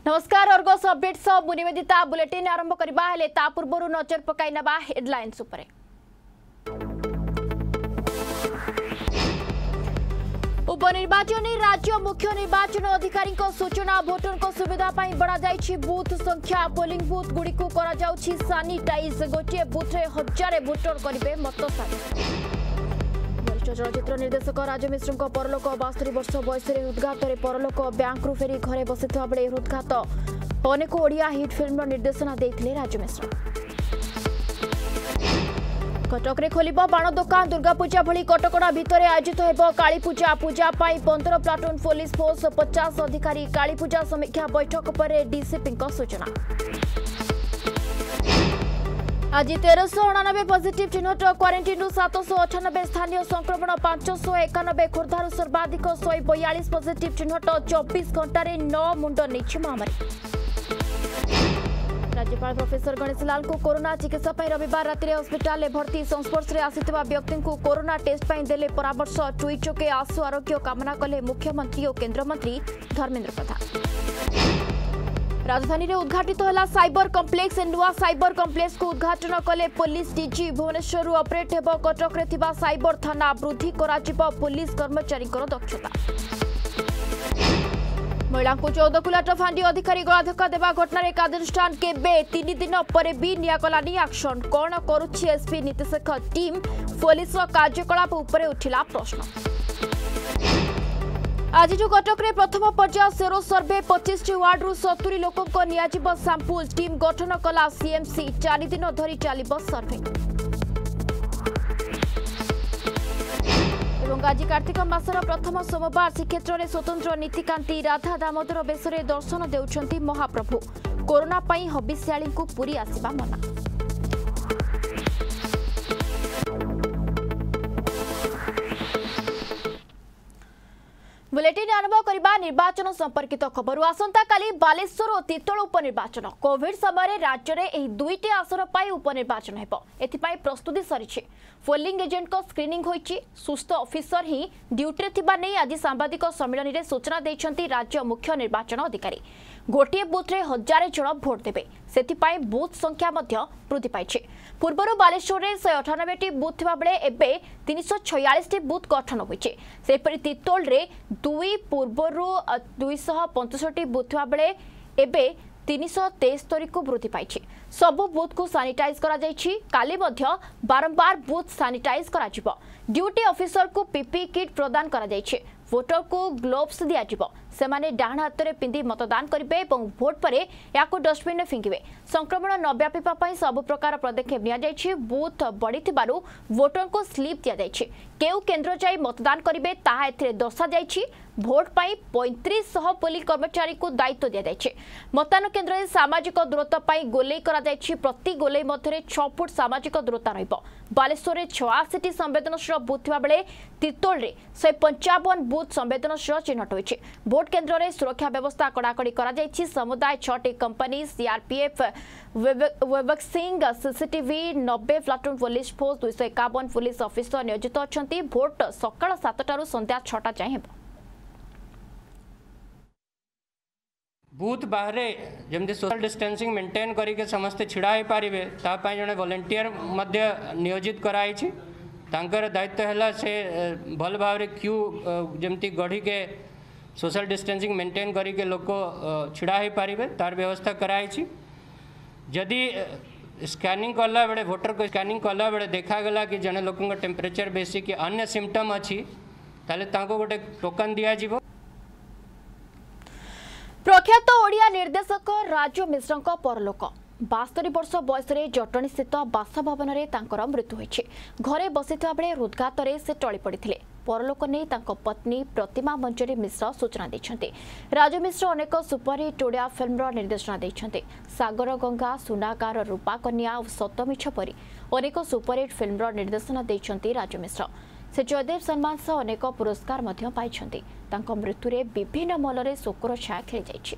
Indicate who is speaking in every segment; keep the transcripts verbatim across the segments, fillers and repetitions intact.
Speaker 1: नमस्कार Argus update सब मुनिवेदिता bulletin आरंभ करबा हेले ता पूर्वरु नजर पकाई नबा हेडलाइंस उपरे। उपनिर्वाचन राज्य मुख्य निर्वाचन अधिकारी सूचना वोटर को सुविधा पाई बढ़ा जाइछि बूथ संख्या पोलिंग बूथ गुड़ी को करा जाउछि सैनिटाइज गोटे बूथ रे हजार वोटर करिवे मतदान। चलचित्र निर्देशक राजू मिश्र परलोक बास्तरी वर्ष बयस हृदघात परलोक बैंक फेरी घरे बसी बेले हृदघात अनेक ओडिया हिट फिल्म निर्देशना देते राजू मिश्र। कटक रे खोलिब बाण दुकान दुर्गा पूजा भली कटकड़ा भितर आयोजित होब काली पूजा पूजा पाई पंद्रह प्लाटून पुलिस फोर्स पचास अधिकारी काली पूजा समीक्षा बैठक पर डीसीपी सूचना। आज तेरश अणानबे पॉजिटिव चिन्हट क्वारंटाइन सातश अठानबे स्थानीय संक्रमण पांचश एकानबे खोर्धार सर्वाधिक शहे बयालीस पॉजिटिव चिन्हट चौबीस घंटे नौ मुंड नहीं महामारी। राज्यपाल प्रोफेसर गणेश लाल को कोरोना चिकित्सा रविवार राति हस्पिटाल भर्ती संस्पर्श में आसिथिबा व्यक्ति को कोरोना टेस्ट देले परामर्श ट्वीट जोगे आशु आरोग्य कामना कले मुख्यमंत्री और केन्द्रमंत्री धर्मेन्द्र प्रधान। राजधानी रे उद्घाटित होला साइबर कॉम्प्लेक्स नुआ साइबर कॉम्प्लेक्स को उद्घाटन कले पुलिस डीजी भुवनेश्वर ऑपरेट हेब कटक रे थिबा साइबर थाना वृद्धि कराजिबो पुलिस कर्मचारी दक्षता। महिला को चौदह कुलाट फांडी अधिकारी गलाधक्का देवा घटना कार्यानुष्ठान केबे तीन दिन पर भी नियागलानी एक्शन कौन करुछि एसपी नीतीशक टीम पुलिस कार्यकलाप उपरे उठिला प्रश्न। आज जो कटक रे प्रथम पर्याय सेरो सर्वे पच्चीस वार्ड रु सत्तरी लोक सैंपल टीम गठन कला सीएमसी चार दिन धरी चलिब सर्वे। आज कार्तिक मासर प्रथम सोमवार श्रीक्षेत्र में स्वतंत्र नीतिकांति राधा दामोदर बेशरे दर्शन देउछंती महाप्रभु कोरोना पाई हबिष्याली को पुरी आसिबा मना। बुलेटिन आरंभ करबा निर्वाचन संपर्कित खबर। आसंता काली बालेश्वर और तीतल उपनिर्वाचन कोविड समय राज्य में यह दुईटी आसन पर उपनिर्वाचन हेब एथिपाई प्रस्तुति सरी पोलिंग एजेंट को स्क्रीनिंग होईची सुस्थ ऑफिसर ही ड्यूटी थिबा नै आज सांबादिक सम्मेलन में सूचना देइछंती राज्य मुख्य निर्वाचन अधिकारी। गोटे बूथ रे हजार जन भोट देबे सेथिपाई बूथ संख्या मध्य वृद्धि पाइछि। पूर्वर बालेश्वर में शहे अठानबे टी बूथ थिबा बेले एबे तीन सौ छयालीस टी बूथ गठन होइछि। सेपरि तीतोल रे दुई पूर्वर दुई सौ पैंसठ बूथ थिबा बेले एबे तीन सौ तेस्तरी को वृद्धि पाइछि। सबु बूथ को सानिटाइज करा जाइछि। काली मध्य बारंबार बूथ सानिटाइज करा जिवो। ड्यूटी ऑफिसर को पीपी किट प्रदान करा जाइछि। वोटर को ग्लोव्स दिया जिवो। सेमाने डाहाण हाथ में पिंधि मतदान करेंगे और भोट पर या डस्टबिन में फिंगे। संक्रमण न व्यापीपा पई सब प्रकार पदक्षेप निया जाइछि। बूथ बढ़ी वोटर को स्लीप दिया जाइछि। केउ केन्द्र जाई मतदान करेंगे ताहा एथिरे दर्शा जाइछि। भोट पाई पैंतीस सौ पोलिंग कर्मचारी को दायित्व दिया जाइछि। मतदान केन्द्र में सामाजिक दूरत्व पाई गोलेई करा जाइछि। प्रति गोलेई मध्य छह फुट सामाजिक दूरता रहिबो। बालेश्वर में छयासी टी संवेदनशील बूथ थिबा बेले तीतोल रे शहे पंचावन बूथ संवेदनशील चिन्हट होइछि। भोट केन्द्र में सुरक्षा व्यवस्था कड़ाकड़ी करा जाइछि। समुदाय छटी कंपनी सीआरपीएफ वेबक्सिंग सीसीटीवी नब्बे प्लाटून पुलिस फोर्स दुई सौ एकावन पुलिस ऑफिसर नियोजित अछंती। भोट सकाळ सातटा संध्या छटा जाए हेबो।
Speaker 2: बूथ बाहर जमती सोशल डिस्टेंसिंग मेंटेन करके समस्ते छिड़ा हो पारे तापाई जड़े वॉलंटियर नियोजित कराई तांकर दायित्व है से भल भाव क्यू जमती गढ़ी के सोशल डिस्टेंसिंग मेंटेन करके लोक छिड़ा हो पारे तार व्यवस्था कराई। जदि स्कैनिंग कला बेले वोटर को स्कैनिंग कला बेले देखा गला कि जड़े लोक टेम्परेचर बेसी कि अन्य सिम्पटम अच्छी ताले तांको गोटे टोकन दिया जीवो।
Speaker 1: प्रख्यात ओडिया निर्देशक राजू मिश्र परलोक बास्तरी वर्ष बयस जटणी स्थित बासभवन में मृत्यु होइछि। घरे बसिथा बेले हृदघात से टली पड़ते परलोक नहीं तांको पत्नी प्रतिमा मंजरी मिश्र सूचना देछन्ते। राजू मिश्र अनेक सुपरहिट ओडिया फिल्म निर्देशना देछन्ते। सागर गंगा सुनागार रूपा कन्या और सतमिछ परी अनेक सुपरहिट फिल्म निर्देशना देछन्ते राजू मिश्र। से जयदेव सम्मान सह अनेक पुरस्कार मध्य पाइछन्ते। तांको मृत्यु रे विभिन्न मलरे शोकर छाया खेली जाइछि।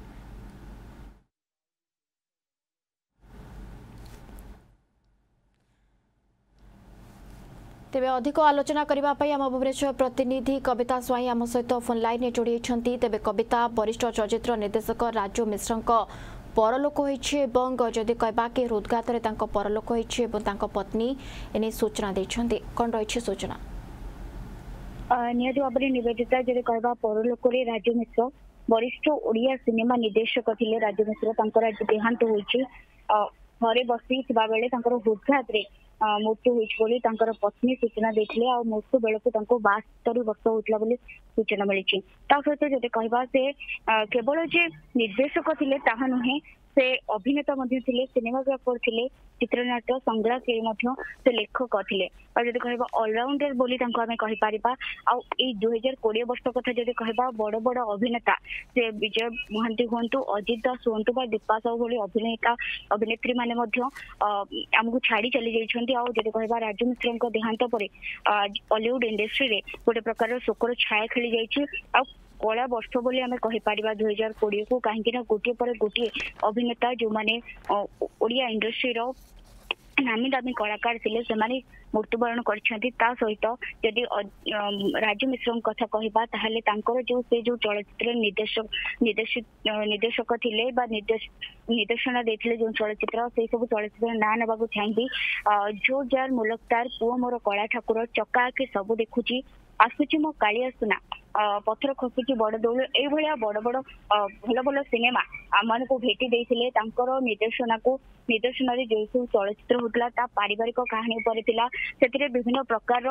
Speaker 1: तेबे अधिक आलोचना करने आम भुवनेश्वर प्रतिनिधि कविता स्वाई आम सहित फोन लाइन जोड़ी तेबे कविता वरिष्ठ चलचित्र निर्देशक राजू मिश्र परलोक होइछि जदि कहबा कि हृदघात परलोक होइछि पत्नी एने सूचना देछन्ती कोन रहिछि सूचना
Speaker 3: निहत भाव में निवेदिता जदि कहबा परलोक राजू मिश्र वरिष्ठ ओडिया सिनेमा निर्देशक थिले राजू मिश्र तांकर आज देहांत होइछि घरे बसी बेले हृदघात मृत्यु होइछि पत्नी सूचना देथिले आ मृत्यु बेलू बास्तरी वर्ष होता सूचना मिली सहित जदि कहबा से केवल जे निर्देशक थिले ताहा नुहे से अभिनेता थे सिनेमाग्राफर थे चित्रनाट्य संग्राह से लेखक थे जदि कहबा ऑलराउंडर बोली आम कहीपर आई दुई हजार कोड़े वर्ष कथा जदि कहबा बड़ बड़ अभिनेता से विजय महांती हूँ अजित दास हूँ दीपा साहू भली अभिनेता अभिनेत्री मैंने आमको छाड़ी चली जाइछन्ती आ जदि कहबा राजू मिश्र देहांत पर बॉलीवुड इंडस्ट्री रे गोटे प्रकार शोकर छाया खेली जाइछि आ कला वर्ष बोली आम कहीपर दुई हजार कोड़े को कहीं गोटे पर गोटे अभिनेता जो माने ओडिया इंडस्ट्री रो नामी दामी कलाकार थे से मृत्युवरण कर सहित जदि राजू मिश्र कथा कहबा ताहले तांकर जो से जो चलचित्र निर्देशक निर्देशित निर्देशक थिले बा निर्देश निर्देशना देथिले जो चलचित्र से सब चलचित्र ना नबाकू चाहिए जो जार मुलकतार पुओ मोर कला ठाकुर चका के सब देखुची आसुची मो कालिया सुना पथर खसुची बड़ दौड़ ये बड़ बड़ भल भल सिनेमा आम को भेटी देते निर्देशना को निर्देशन जो सब चलचित्र होता पारिवारिक कहानी पर से विभिन्न प्रकार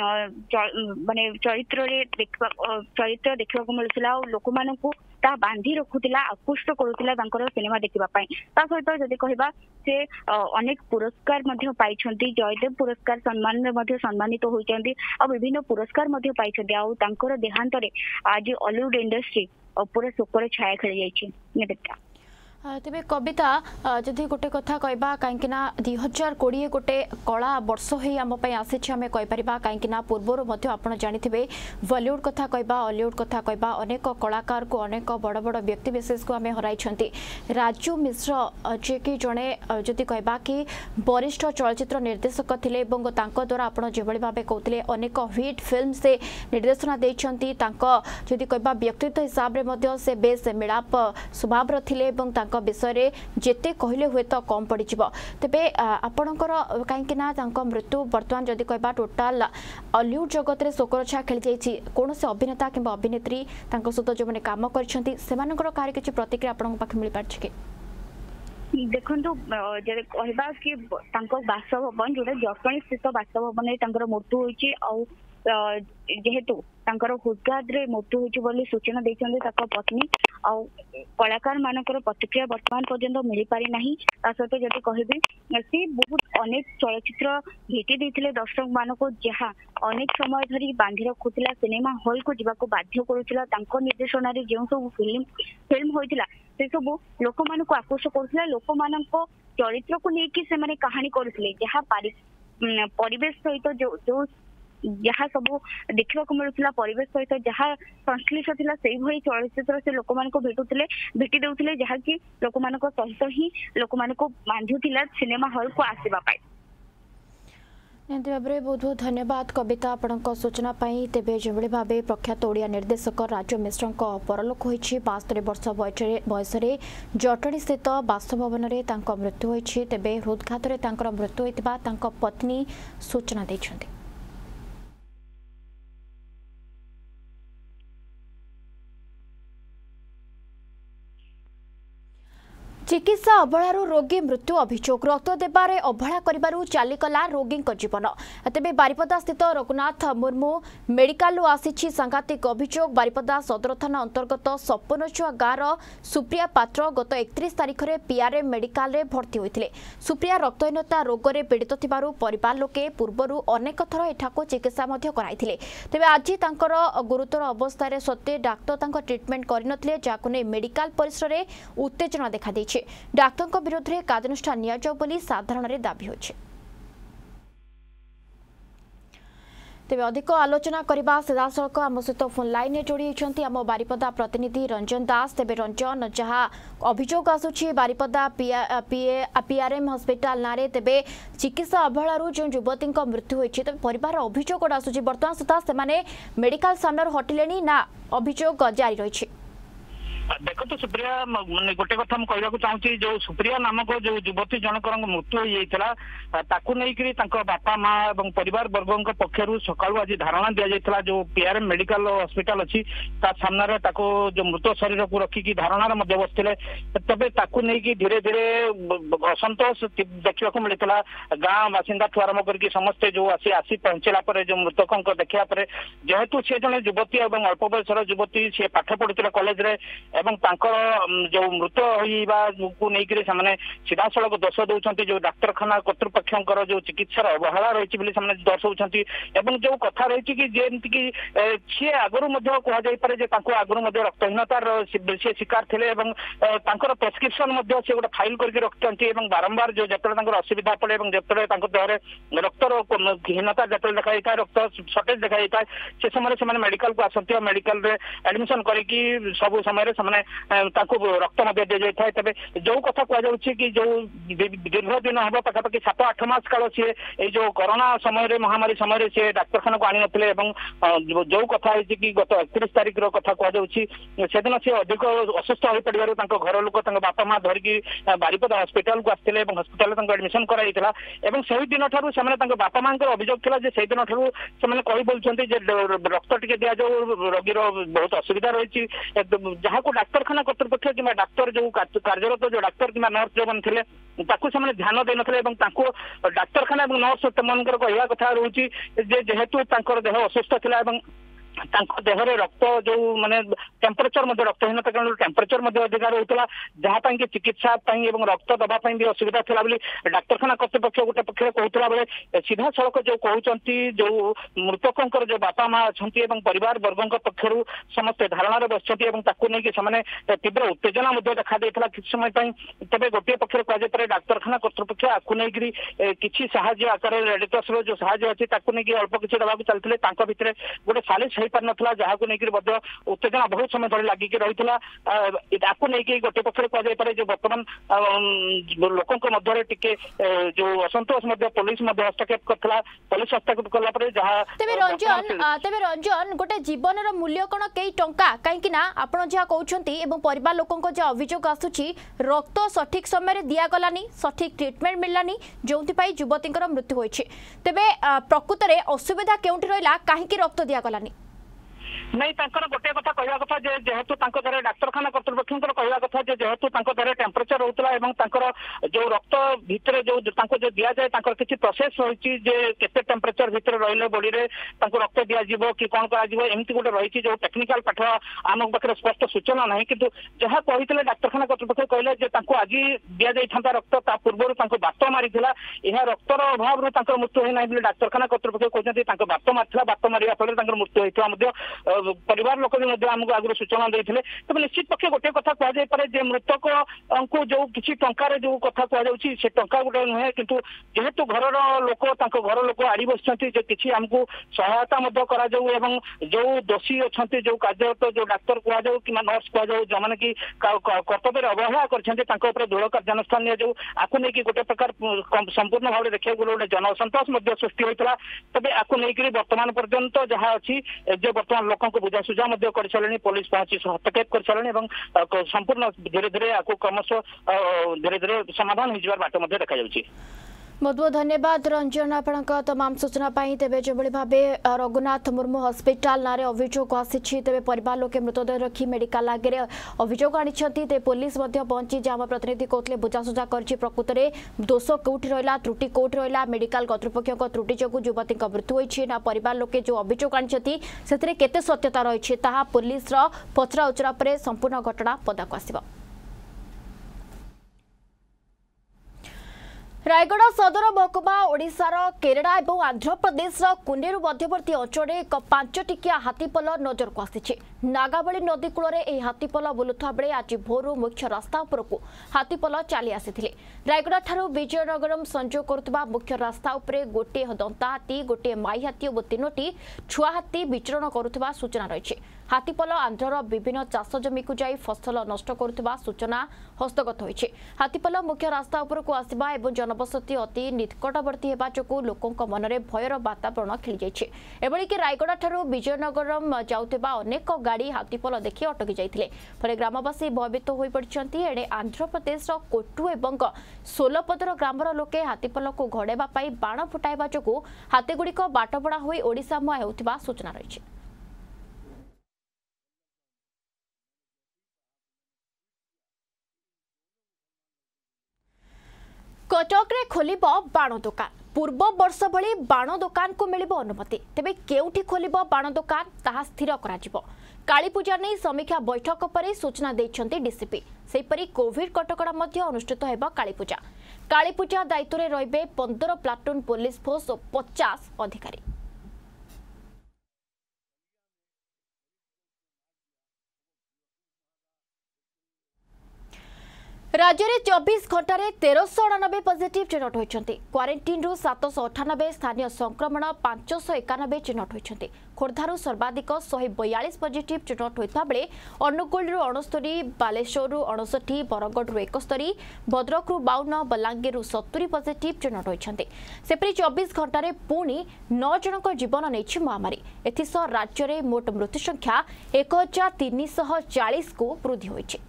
Speaker 3: माने चरित्र चरित्र देखा मिलूला लोक मान ता बांधी रखुला आकृष्ट करुला सिनेमा देखापी सहित जदि कहबा से अनेक पुरस्कार पाइछन्ती जयदेव पुरस्कार सम्मान सम्मानित होइछन्ती आ विभिन्न पुरस्कार पाइछन्ती आ तांकर देहांत रे आज हॉलीवुड इंडस्ट्री पूरा शोकर छाया खेली जाइछि निवेदिता
Speaker 1: तेबे कविता जदि गोटे कथा कहबा कहीं दुई हजार कोड़े गोटे कला वर्ष ही आम आसी आम कहीपर कहीं पूर्वर आप जानी बॉलीवुड कथा कहबा हॉलीवुड कथा कहबा अनेक कलाकार को अनेक बड़ बड़ व्यक्ति विशेष को आम हराई राजू मिश्र जी कि जड़े जदि कहबा कि वरिष्ठ चलचित्र निर्देशक थे द्वारा आप जो भाव कहते अनेक हिट फिल्म से निर्देशना देती जदि कहबा व्यक्तित्व हिसाब से बेस मिलाप स्वभाव थे विषय जेते कहले हुए तो कम पड़ तेबे आपणकर कहीं मृत्यु बर्तमान जदि कहबा टोटाल हॉलीवुड जगत में शोकर छा खेली जाइए कौन से अभिनेता कि अभिनेत्री सहित जो मैंने काम कर किसी प्रतिक्रिया आप मिल पार्टी
Speaker 3: देखु जब कहबा कि बासभवन जो जटणी स्थित बासभवन में मृत्यु होती जेहेतु हृदघात मृत्यु होती सूचना देते पत्नी आ कलाकार मानकर प्रतिक्रिया वर्तमान पर्यंत मिल पारि नाही सहित जदि कहबी सी बहुत अनेक चलचित्र भेटी देते दर्शक मान को जहाँ अनेक समय धरी बांधी रखुला सिनेमा हॉल को जावाक बाध्य करुला निर्देशन जो सब फिल्म फिल्म होता से सब लोक मान को आकर्षक करुला लोक मान चरित्र को लेकिन से कहानी करुले जहाँ परिवेश सहित जो जो जहाँ सब देखा मिलूला परिवेश सहित जहाँ संश्लिष्ट था से भाई चलचित्र से लोक मान भेटुले भेटी देउथिले जहाँकि लोक मान सहित ही लोक मान बांधुला सिनेमा हॉल को आसवाई
Speaker 1: निहती भाव में बहुत बहुत धन्यवाद कविता आपण सूचना तेबे जो भाव प्रख्यात ओडिया निर्देशक राजू मिश्र परलोक होइछि बास्तरी वर्ष बयस जटणी स्थित बासभवन में मृत्यु होइछि तेबे हृदघात मृत्यु होइतिबा पत्नी सूचना दैछन्ति। चिकित्सा अवहेलू रोगी मृत्यु अभियोग रक्त देवारे अवहेला करिबारु चालीगला रोगी जीवन तेबे बारिपदा स्थित रघुनाथ मुर्मू मेडिकल आसी सांघातिक अभियोग बारिपदा सदर थाना अंतर्गत सपनचुआ गाँव सुप्रिया पात्र गत एकतीस तारिख में पीआरएम मेडिकल रे भर्ती होते सुप्रिया रक्तहीनता रोग में पीड़ित थिबारु परिवार लोके पूर्वरु अनेक थर एठाको चिकित्सा मध्य कराइथिले तेबे आज तांकर गुरुतर अवस्था सत्वे डाक्तर तांको ट्रिटमेंट करनथिले जाको नै मेडिकल परिसर में उत्तेजना देखा दैछि डाक्तर विरोध में कार्यानुष्ठान नियाजाऊ बोली साधारण दाबी होछि। तेज अधिक आलोचना करने सीधासख आम सहित फोन लाइन में जोड़ी होती आम बारिपदा प्रतिनिधि रंजन दास। तेज रंजन जहाँ अभियोग आसूची बारिपदा पीआरएम हस्पिटाल ना तेज चिकित्सा अवहेलू जो युवती मृत्यु होती तेज परिवार अभियोग आसूची बर्तमान सुधा से मेडिकल सामने हटिले ना अभियोग जारी रही।
Speaker 4: देखो तो सुप्रिया गोटे कथा मुझे कहना चाहूँगी जो सुप्रिया नामक जो युवती जनक मृत्यु होता ताकू नहीं बापा माँ और परिवार वर्ग पक्षर सकाळु आज धारणा दि जाता जो पीआरएम मेडिकल हॉस्पिटल अच्छी सामने जो मृत शरीर को रखिकी धारणार बसते तेज ताकू नहीं धीरे धीरे असंतोष देखा मिलता गाँ बासिंदा ठू आरंभ करके समस्ते जो आसी आसी पहुंचला जो मृतकों देखा जेहेतु सी जन युवती और अल्प बयसर युवती सी पाठ पढ़ुते कॉलेज रे एवं जो मृत को लेकर सीधा सड़क दोष दौरान जो डाक्तरखाना कर्तृपक्ष जो चिकित्सार अवहेला रही दर्शाऊँ एवं जो कथा रही कि जमीक सी आगुरी कहुपे आगुरी रक्तहीनतार सी शिकार थे प्रेस्क्रिप्शन से गोटे फाइल करके रखते बारंबार जो जो असुविधा पड़े जो देहर रक्तर हीनता जो देखा जाए रक्त सर्टेज देखा जाए से समय मेडिकल को आसती मेडिकल एडमिशन करके सब समय रक्त दि जाए तेज जो कथा कहुच्छी कि जो दीर्घ दिन हम पाखापाखि सात आठ मास काल सी जो कोरोना समय महामारी समय सी डाक्तरखाना को आनी नथिले जो कथा है कि गत एकतीस तारिख कथा कहुच्छी से दिन सी अधिक असुस्थ हो पड़े घर लोक बापा माँ धरिकी बारिपदा हस्पिटाल को आसते हस्पिटाल एडमिशन कराइला से दिन ठार से बापा माँ अभियोग था से दिन ठार से कही बोलते रक्त टी दि जाऊ रोगीर बहुत असुविधा रही जहाँ को डाक्तरखाना कर्तृपक्ष कि डाक्तर जो कार्यरत जो डाक्तर कि नर्स जो मैंने थे ध्यान दे नथिले डाक्तरखाना और नर्स मन कहवा कथा रोचे जेहेतु देह असुस्थ था देहरे रक्त जो माने टेम्परेचर रक्तहीनता कारण टेम्परेचर अधिक रोला जहाँ कि चिकित्सा रक्त दवाई भी असुविधा था डाक्तरखाना कर्तृपक्ष गोटे पक्ष कहला बेले सीधा सड़क जो कहते जो मृतकों जो बापा माँ अच्छा परिवार वर्ग पक्षर समस्त धारणार बसती तीव्र उत्तेजना देखा किसी समय तेज गोटे पक्ष कहुपे डाक्तरखाना कर्तृपक्ष आपको नहीं किसी साहाय्य आकार रेडक्रॉस जो साहाय्य अच्छी अल्प किसी दवाक चलते भितर गोटे सालिश पार ना जहाँ को लेकर उत्तेजना बहुत समय धरी लगिक रही नहीं गोटे पक्ष कहुपे जो बर्तमान लोकों मध्य टिके जो असंतोष पुलिस हस्तक्षेप करता पुलिस हस्तक्षेप कला जहाँ
Speaker 1: तेबे रंजन तेबे रंजन गोटे जीवन मूल्य कौन कई टंका कहीं आपड़ जहाँ कहते परिवार लोकों जहाँ अभियोग आसूची रक्त सठिक समय दिगलानी सठिक ट्रिटमेंट मिललानी जो युवती मृत्यु होती तेबे प्रकृत में असुविधा केउठी रहिला कहीं रक्त दिगलानी
Speaker 4: नहीं गोटे कथा कहवा कथा जेहेतु देहरे डाक्तरखाना कर्तृपक्ष कहवा कथा जेहेतु देहरे टेम्परेचर रोला जो रक्त भितर जो जो दि जाए किसी प्रोसेस रही केते टेम्परेचर भितर रही बॉडी रे रक्त दिज्व कि कौन करमती गोटे रही जो टेक्निकाल पाठ आम पाखे स्पष्ट सूचना ना कि जहाँ कहते डाक्तरखाना कर्तृपक्ष कहले आज दि जाता रक्त पूर्व बात मारी यह रक्तर अभाव मृत्यु होना डाक्तरखाना कर्तृपक्ष कहते बात मारी बात मारे फल मृत्यु होता परिवार लोक भी आमको आगुरी सूचना देते तेज निश्चित पक्षे गोटे कथा कहुपे मृतक को जो किसी टंकार जो कथा कहुच्छी से टंका गोटे नुहे कि जेहेतु घर लोक घर लोक आड़ी बस किसी आमको सहायता जो दोषी अच्छा जो कार्यरत जो डाक्तर कहु कि नर्स कहु जो मैंने कि कर्तव्य अवहेला कर दृढ़ कार्यानुष्ठान नि आपको नहीं गोटे प्रकार संपूर्ण भाव देखा गोटे जनसंतोष सृष्टि होता तेज आपको नहीं बर्तमान पर्यंत जहाँ अच्छी जो बर्तमान लोक बुझा सुझा कर सारे पुलिस पहुंची हस्तक्षेप कर सारे संपूर्ण धीरे धीरे आपको क्रमश धीरे धीरे समाधान हो बाट देखा जाउछि।
Speaker 1: बहुत बहुत धन्यवाद रंजन आपण तमाम सूचना तेज जो भाव रघुनाथ मुर्मू हस्पिटाल ना अभियोग आसी तेज परिवार लोके मृतदेह रखी मेडिकल आगे अभियोग आनी पुलिस पहुंची जहाँ प्रतिनिधि कहते बुझासुझा कर प्रकृत में दोष कौटी रहा त्रुटि कौटी रहा मेडिकल कर्तृपक्ष त्रुटि जो युवती मृत्यु होती ना परिवार लोके जो अभियोग आनी से केते सत्यता रही पुलिस पचरा उचरा पर संपूर्ण घटना पदाक आसिबा। रायगढ़ सदर महकुमा ओडिशार केरला और आंध्र प्रदेश कुनेरु मध्यवर्ती अंचल एक पांच टिकिया हाथीपल नजर को आसी। नागावली नदी कूल में हाथीपल बुलुवा बेले आज भोरू मुख्य रास्ता उपरकू हाथीपल चली आसी। रायगढ़ ठारू विजयनगरम संजोग करुवा मुख्य रास्ता उपरे गोटे दंता हाथी, गोटे माई हाथी और तीनोटी छुआ हाथी विचरण करुवा सूचना रही। हाथीपल आंध्रर विभिन्न चाष जमी को जाई फसल नष्ट करुवा सूचना हस्तगत होइछि। हाथीपल मुख्य रास्ता उपरकू आसिबा एवं जनबसती अति निकटवर्ती हेबा जोगु लोकंक मनरे भयर वातावरण खेली जाइछि। एबळी कि रायगढ़ ठारू विजयनगरम जाउतिबा अनेक गाड़ी हाथीपल देखि अटकी जाइथिले। फले ग्रामवासी भयभीत होई पड़िछन्ति। एडे आंध्र प्रदेश कोटू एवं सोलपदर ग्रामर लोके हाथीपल को घड़ेबा पाई बाण फुटाइबा जोगु हाथीगुड़िक बाटबड़ा होई ओडिशा मुहां हेउतिबा सूचना रहिछि। कटक रे खोलिब बाण दुकान। पूर्व वर्ष भली बाण दुकान को मिलिब अनुमति। तेबे केउठी खोलिब बाण दुकान ताहा स्थिर कराजिबो। काली पूजा नै समीक्षा बैठक पर सूचना दैछन्ति डीसीपी। सेपरि कोविड कटकड़ा मध्य अनुष्ठित हेबो काली पूजा। काली पूजा दायित्व रे रहिबे पंद्रह प्लाटून पुलिस फोर्स और पचास अधिकारी। राज्य में चौबीस घंटे तेरश अणानबे पॉजिटिव चिन्हट होती। क्वारंटाइन रु सातश अठानबे स्थानीय संक्रमण पांचश एकानबे चिन्हट होती। खोर्धारू सर्वाधिक शहे बयालीस पॉजिटिव चिन्हट होता बेले अनुगुल अणस्तरी, बालेश्वर अणसठी, बरगढ़ एकस्तरी, भद्रक बावन, बलांगीर सत्तरी पॉजिटिव चिन्हट होती। सेपरी चौबीस घंटे पुणी नौ जन जीवन नहीं महामारी। एथिसह राज्य में मोट मृत्यु संख्या एक हजार तीन शह चालीस को वृद्धि होती।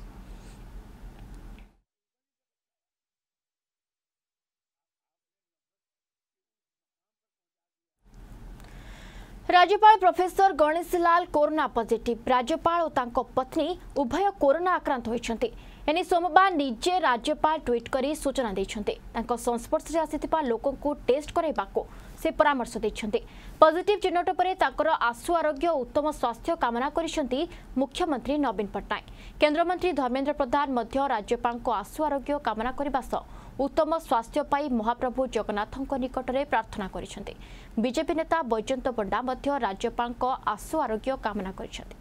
Speaker 1: राज्यपाल professor Ganesh Lal corona positive. राज्यपाल और तांको पत्नी उभय कोरोना आक्रांत होइछन्ते। एने सोमवार निजे राज्यपाल ट्वीट करी सूचना दैछन्ते। तांको संस्पर्श रे आसिथिबा लोकन को टेस्ट करैबाको से परामर्श दैछन्ते। पॉजिटिव चिन्हट परे तांकर आशु आरोग्य उत्तम स्वास्थ्य कामना करिसन्ती मुख्यमंत्री नवीन पट्टनायक। केंद्र मंत्री धर्मेंद्र प्रधान मध्य राज्यपाल को आशु आरोग्य कामना करबा सह उत्तम स्वास्थ्य पाई महाप्रभु जगन्नाथों निकट में प्रार्थना करिसन्ते। बीजेपी नेता बैजयंत पंडा मध्य राज्यपाल को आशु आरोग्य कामना करिसन्ते।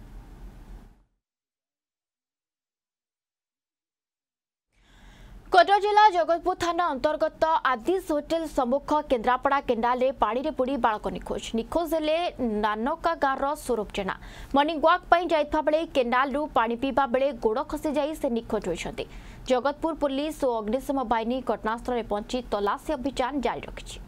Speaker 1: कटक जिला जगतपुर थाना अंतर्गत आदिश होटेल सम्मुख केन्द्रापड़ा केंडाल में पानी रे बुड़ी बालक निखोज। निखोज हेले नानका गाँव स्वरूप जेना। मर्निंग वाक पर जाइथा बेले केंडाल रु पानी पीवा बेले गोड़ खसी जाई से निखोज होइछन्ते। जगतपुर पुलिस और अग्निशम बाहिनी घटनास्थल में पहुंची तलाशी अभियान जारी रखिछि।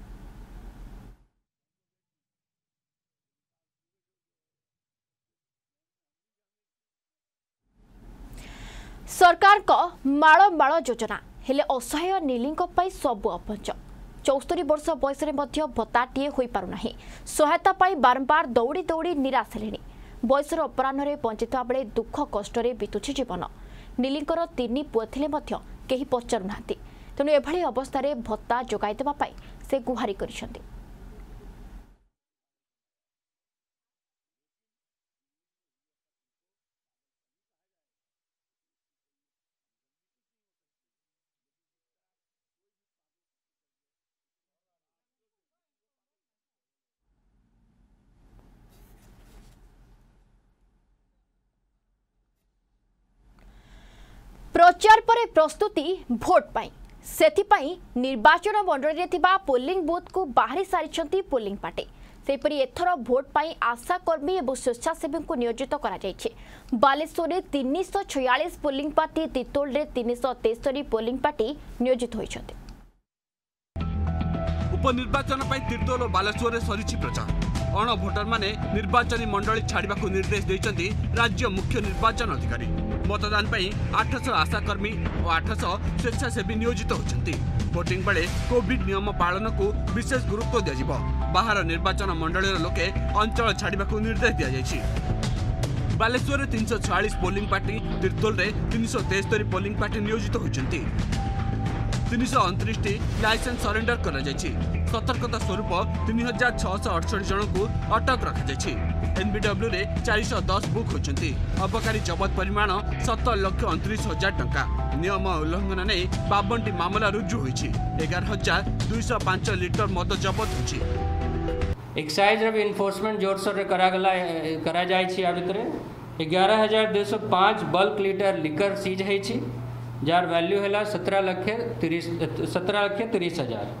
Speaker 1: सरकार को माଳ माଳ योजना हेले असहाय नीलिंक पाई सबु अपंच। चौस्तरी वर्ष बयस भत्ताटीए हो पारना। सहायता पाई बारंबार दौड़ी दौड़ी निराश हेलेनी। बयसर अपराह्न पहुंचता बेले दुख कष्ट बीतुछि जीवन। नीलिंकर तीन पुଅ थिले मध्य केही पचारू नाहांती। तेणु एभली अवस्था भत्ता जोगाई देबा पाई से गुहारी करिसंती। प्रचार पर प्रस्तुति भोट पाई सेथिपाई निर्वाचन मंडल रे थिबा पोलिंग बूथ को बाहरी सारिछंती पोलिंग पार्टी। सेपरि एथर भोट पाई आशाकर्मी और स्वेच्छासेवी को नियोजित करा जायछि। बालेश्वर रे तीन सौ छियालीस पोलिंग पार्टी, तितोल रे तीन सौ तेस्तरी पोलिंग पार्टी नियोजित होइछंती।
Speaker 5: उपनिर्वाचन पाई तितोल और बालेश्वर रे सरिछि प्रचार। अण भोटर माने निर्वाचन मंडली छाड़िबा को निर्देश दैछंती राज्य मुख्य निर्वाचन अधिकारी। मतदान पाई आठ सौ आशाकर्मी और आठ सौ स्वेच्छासेवी नियोजित होती। भोटिंग बेले कोविड नियम पालन को विशेष गुरुत्व दिज्व। बाहर निर्वाचन मंडल लोके अंचल छाड़िबा को निर्देश दि जाएगी। बालेश्वर में तीन सौ छियालीस पोलिंग पार्टी, तिर्तोल में तीन सौ तेस्तरी पोलिंग पार्टी नियोजित होती। तीन सौ अणतीस लाइसेंस सरेंडर कर सतर्कता स्वरूप तीन हजार छःश अड़सठ जन को अटक रखा। एनबीडब्ल्यू रे चार सौ दस बुक होती। अबकारी जबत परिमाण सत लक्ष अणतीस हजार टंका। नियम उल्लंघन नहीं बावन टी मामला रुजु होती। एगार हजार दुईश पांच लिटर मद जबत होती।
Speaker 2: एक्साइज रे इनफोर्समेंट जोरसोर करागला करा जायछि। आ भितरे ग्यारह हजार दुई सौ पाँच बल्क लिटर लिकर सीज है, जार वैल्यू है सत्रह लक्ष तीस सत्रह लक्ष तीस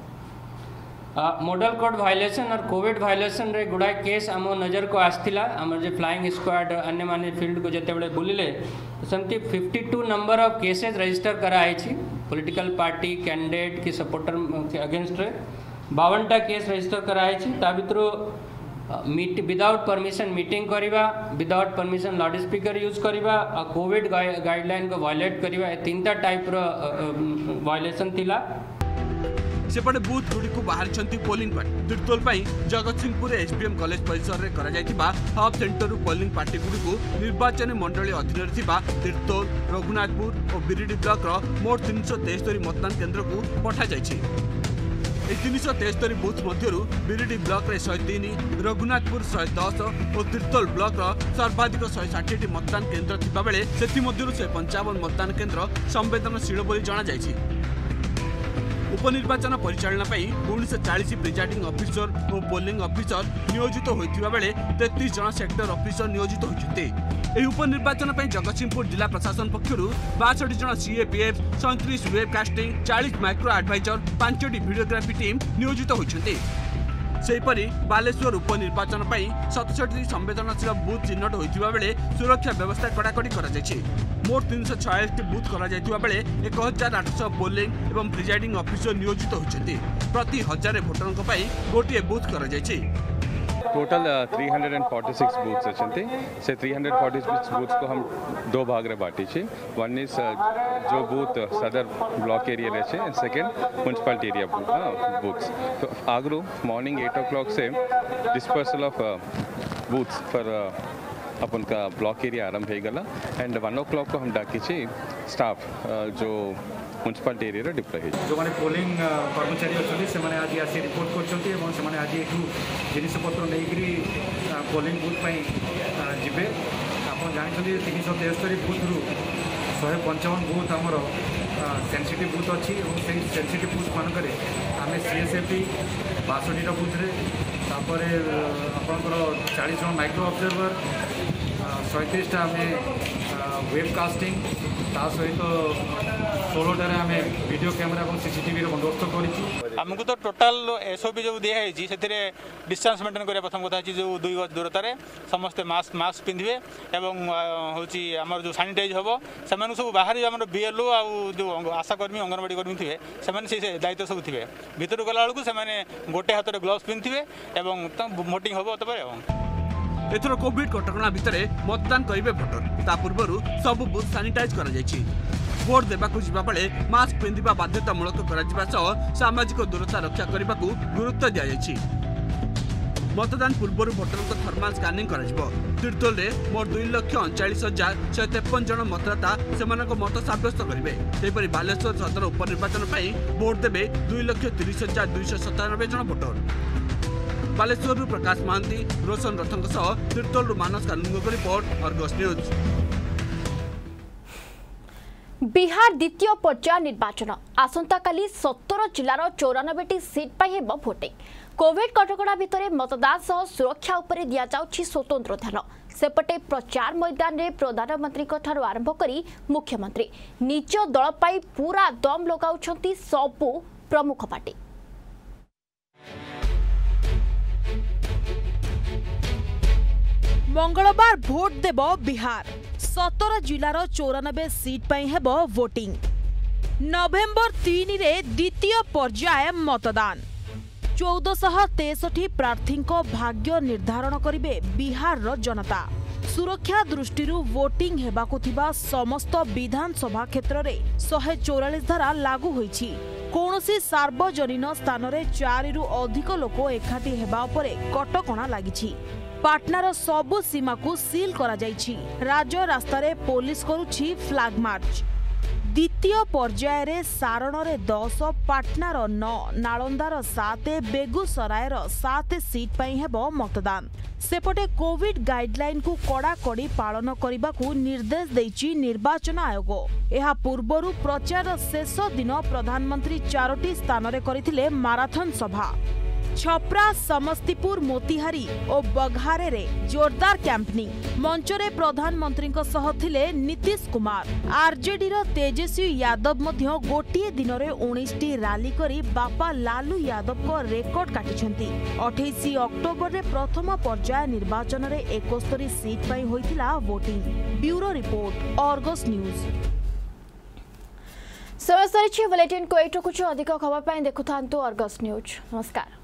Speaker 2: हजार। मॉडल कोड वायलेशन और कोविड वायलेशन रे गुड़ाए केस आम नजर को आसला। आम जो फ्लाइंग स्क्वाड अन्य माने फील्ड को जिते बुलिले सेमती fifty two number of cases register कराई। पॉलिटिकल पार्टी कैंडिडेट की सपोर्टर के अगेंस्ट रे बावनटा केस रजिस्टर कराई। ता भितर मीट विदाउट परमिशन मीटिंग करवा, without permission loud speaker use करवा, कोविड गाइडलाइन को वायलेट करवा, तीनटा टाइप रो वायलेशन थिला।
Speaker 5: सेपटे बूथ गुड़ी को बाहरी polling party Tirtol Jagatsinghpur SPM college परिसर में करा हब सेंटर पोलिंग पार्टी गुड़ी को निर्वाचन मंडली अधीन तिर्तोल, रघुनाथपुर और बिरिडी ब्लॉक मोट तीन सौ तेस्तरी मतदान केन्द्र को पठा जायछि। तीन सौ तेस्तरी बूथ मध्य बिरिडी ब्लॉक रे शहे तीन, रघुनाथपुर शहे दस और तिर्तोल ब्लॉक सर्वाधिक शहे षाठी मतदान केन्द्र थिबा बेले सेथिमध्यरु शहे पंचावन मतदान केन्द्र संवेदनशील बोली जणा जायछि। उपनिर्वाचन परिचालना उन्नीस चालीस प्रिजाइडिंग ऑफिसर और पोलिंग ऑफिसर नियोजित होइथिबा बेले तैंतीस जन सेक्टर ऑफिसर नियोजित होइछते। एही उपनिर्वाचन जगतसिंहपुर जिला प्रशासन पक्षरु बासठ जन सीएपीएफ, सैंतीस वेब कास्टिंग, चालीस माइक्रो एडवाइजर, पांचटी वीडियोग्राफी टीम नियोजित होइछते। सेहीपरि बालेश्वर उपनिर्वाचन सतसठी संवेदनशील बूथ चिन्हट होइथिबा बेले सुरक्षा व्यवस्था कड़ाकड़ी करा जायछि। मोट तीन सौ छयालीस बूथ करा जायथिबा बेले एक हजार आठ सौ पोलिंग एवं प्रिजाइडिंग ऑफिसर नियोजित होइछथि। प्रति हजार भोटरक पई गोटिए बूथ करा जायछि।
Speaker 6: Total three hundred forty six booths अच्छे से three hundred forty six booths को हम दो भाग रे बांटी छे। वन इज जो बूथ सदर ब्लॉक एरिया रहे हैं, सेकेंड म्यूनसिपालिटी एरिया बूथ्स। तो आगरू मॉर्निंग एट ओ क्लॉक से डिस्पर्सल ऑफ बूथ्स फॉर अपन का ब्लॉक एरिया आरंभ हो गला एंड वन ओ क्लॉक को हम डाकी छे स्टाफ जो म्यूनसिपालिटी एरिया डिप्लॉय है।
Speaker 7: जो माने पोलिंग कर्मचारी अच्छे से माने आज आसी रिपोर्ट करछंती एवं से माने आज एठू जिनिस पत्र नेकरी पोलिंग बूथ पई जिबे। आपण जानिछंती तीन सौ तेस्तरी बूथ रु एक सौ पचपन बूथ हमर सेंसिटिव बूथ अच्छी और से सेंसिटिव बूथ मानकरे आमे सीएसएपी बासठी बूथ रे तापर आपनकर चालीस जन माइक्रो ऑब्जर्वर, सैंतीस टा आमे वेब कास्टिंग, ता सहित सोलह आम वीडियो कैमेरा और सीसीटीवी बंदोबस्त करमको तो टोटाल एसओपी जो दिखाई से डिस्टेंस मेंटेन करा प्रथम कथा जो दुई गज दूरतार समस्ते मास्क मास्क पिंधे एवं हूँ आम जो सानिटाइज हम से सब बाहर जो आम बीएलओ आ जो आशाकर्मी अंगनवाड़ी कर्मी थे से दायित्व सब थे भितर गला बेलू से गोटे हाथ में ग्लोव्स पिंधे एवं भोटिंग हम तब
Speaker 5: एथर कोविड कटकणा भितर मतदान करेंगे भोटर। ता पूर्व सब बूथ सानिटाइज करा जायछि। भोट देवाकू जिबा बेले मास्क पिंधिबा बाध्यतामूलक कराजिबा सह सामाजिक दूरता रक्षा करने को गुरुत्व दिया जायछि। मतदान पूर्व भोटर थर्माल स्कानिंग करा तिर्तोल में मोट दुई लक्ष अणचाश हजार शहे तेपन जन मतदाता से मत सब्यस्त करेंगे। सेपरि बालेश्वर सदर उपनिर्वाचन भोट देवे दुई लक्ष तीस हजार दुईश सतानबे जन भोटर। बालेश्वर प्रकाश महांती, रोशन रथों सह तिर्तोल मानस कानून को रिपोर्ट अर्गस न्यूज।
Speaker 1: बिहार द्वितीय पर्याय निर्वाचन आसंता काली सत्तर जिलार चौरानबे सीट पर हेब भोटिंग। कोविड कटकणा भितर मतदान सह सुरक्षा उपरे दिया जाउछि स्वतंत्र ध्यान। सेपटे प्रचार मैदान में प्रधानमंत्री आरंभ करी मुख्यमंत्री निज दल पाई पूरा दम लगाउछंती सबु प्रमुख पार्टी।
Speaker 8: मंगलवार भोट देव बिहार सतर जिलार चौरानबे सीट पर हेब वोटिंग। नवेम्बर तीन रे द्वितीय पर्याय मतदान चौदह तेसठी प्रार्थी भाग्य निर्धारण करिवे बिहार रो जनता। सुरक्षा दृष्टि वोटिंग हेबाकु थिबा समस्त विधानसभा क्षेत्र में शहे चौरालीस धारा लागू होईछि। कौनसी सार्वजनिक स्थान में चारि रु अधिक लोक एकाठी हेबा उपरे कटकणा लागिछि। पाटनार सबु सीमा को सील करा जाइछि। राज्य रास्ता रे पुलिस करुछि फ्लैग मार्च। द्वितीय पर्यायर सारण दस पाटनार नौ नालंदार सात बेगुसरायर सात सीट पर हेब मतदान। सेपटे कोविड गाइडलाइन को कड़ाकड़ी पालन करने को निर्देश देछि निर्वाचन आयोग। यह पूर्वरु प्रचार शेष दिन प्रधानमंत्री चारोटी स्थान रे करथिले माराथन सभा। छपरा समस्तीपुर मोतिहारी और बघारे रे जोरदार कैंपनिंग मंचरे प्रधानमंत्री सह थिले नीतीश कुमार। आरजेडी रो तेजस्वी यादव मध्य गोटिए दिन रे उन्नीस टी रैली करी बापा लालू यादव को रेकर्ड काटिछंती। अट्ठाईस अक्टोबर रे प्रथम पर्याय निर्वाचन रे इकहत्तर सीट पई होइतिला voting. Bureau report Argus news.
Speaker 1: समय सरी बुलेटिन को एट रखुछु। अधिक खबर पाई देखुथांतु आर्गस न्यूज। नमस्कार।